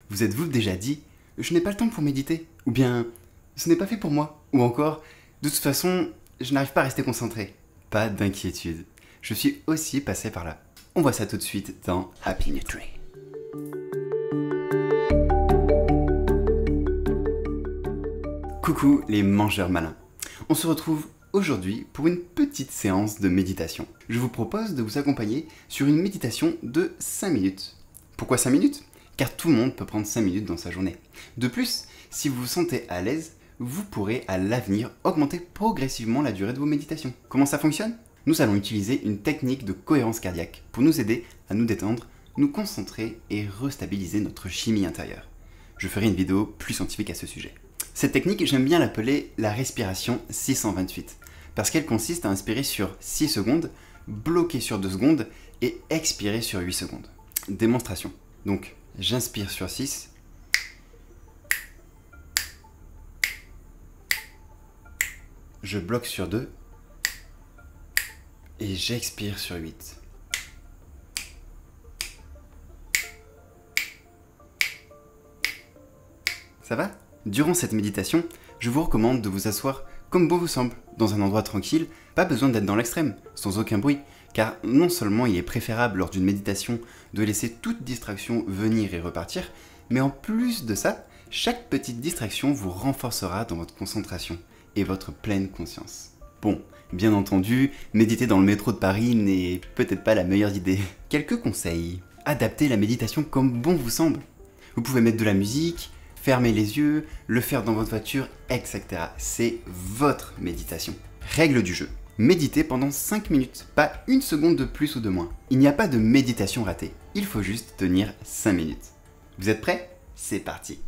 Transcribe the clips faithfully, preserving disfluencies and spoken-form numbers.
Vous êtes-vous déjà dit « Je n'ai pas le temps pour méditer » ou bien « Ce n'est pas fait pour moi » ou encore « De toute façon, je n'arrive pas à rester concentré ». Pas d'inquiétude, je suis aussi passé par là. On voit ça tout de suite dans Happy Nutri. Coucou les mangeurs malins. On se retrouve aujourd'hui pour une petite séance de méditation. Je vous propose de vous accompagner sur une méditation de cinq minutes. Pourquoi cinq minutes ? Car tout le monde peut prendre cinq minutes dans sa journée. De plus, si vous vous sentez à l'aise, vous pourrez à l'avenir augmenter progressivement la durée de vos méditations. Comment ça fonctionne ? Nous allons utiliser une technique de cohérence cardiaque pour nous aider à nous détendre, nous concentrer et restabiliser notre chimie intérieure. Je ferai une vidéo plus scientifique à ce sujet. Cette technique, j'aime bien l'appeler la respiration six cent vingt-huit, parce qu'elle consiste à inspirer sur six secondes, bloquer sur deux secondes et expirer sur huit secondes. Démonstration. Donc, j'inspire sur six, je bloque sur deux et j'expire sur huit. Ça va ? Durant cette méditation, je vous recommande de vous asseoir comme bon vous semble, dans un endroit tranquille, pas besoin d'être dans l'extrême, sans aucun bruit, car non seulement il est préférable lors d'une méditation de laisser toute distraction venir et repartir, mais en plus de ça, chaque petite distraction vous renforcera dans votre concentration et votre pleine conscience. Bon, bien entendu, méditer dans le métro de Paris n'est peut-être pas la meilleure idée. Quelques conseils. Adaptez la méditation comme bon vous semble. Vous pouvez mettre de la musique, fermer les yeux, le faire dans votre voiture, et cetera. C'est votre méditation. Règle du jeu. Méditez pendant cinq minutes, pas une seconde de plus ou de moins. Il n'y a pas de méditation ratée. Il faut juste tenir cinq minutes. Vous êtes prêts ? C'est parti.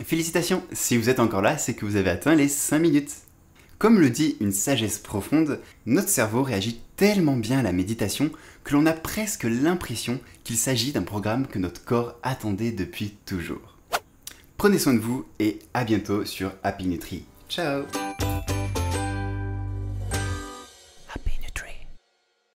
Félicitations, si vous êtes encore là, c'est que vous avez atteint les cinq minutes. Comme le dit une sagesse profonde, notre cerveau réagit tellement bien à la méditation que l'on a presque l'impression qu'il s'agit d'un programme que notre corps attendait depuis toujours. Prenez soin de vous et à bientôt sur Happy Nutri. Ciao!